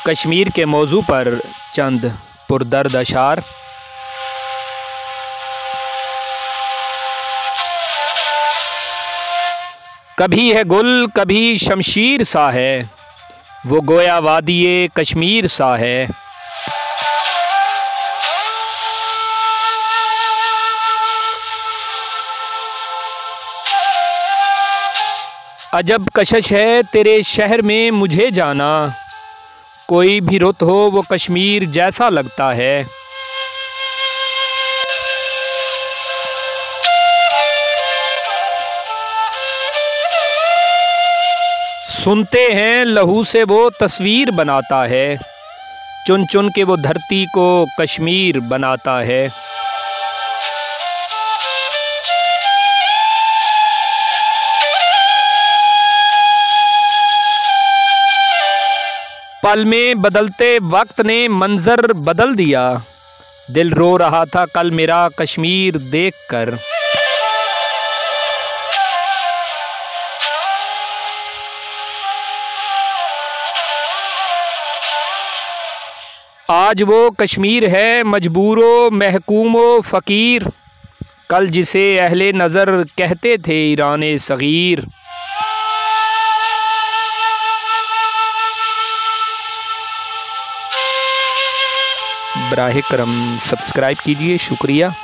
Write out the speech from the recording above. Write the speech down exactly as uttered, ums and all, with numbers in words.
कश्मीर के मौजू पर चंद पुरदर्द अशार। कभी है गुल कभी शमशीर सा है, वो गोया वादिये कश्मीर सा है। अजब कशिश है तेरे शहर में मुझे जाना, कोई भी रुत हो वो कश्मीर जैसा लगता है। सुनते हैं लहू से वो तस्वीर बनाता है, चुन चुन के वो धरती को कश्मीर बनाता है। पल में बदलते वक्त ने मंजर बदल दिया, दिल रो रहा था कल मेरा कश्मीर देखकर। आज वो कश्मीर है मजबूरो महकूमो फ़कीर, कल जिसे अहले नज़र कहते थे ईराने सगीर। बराहे करम सब्सक्राइब कीजिए, शुक्रिया।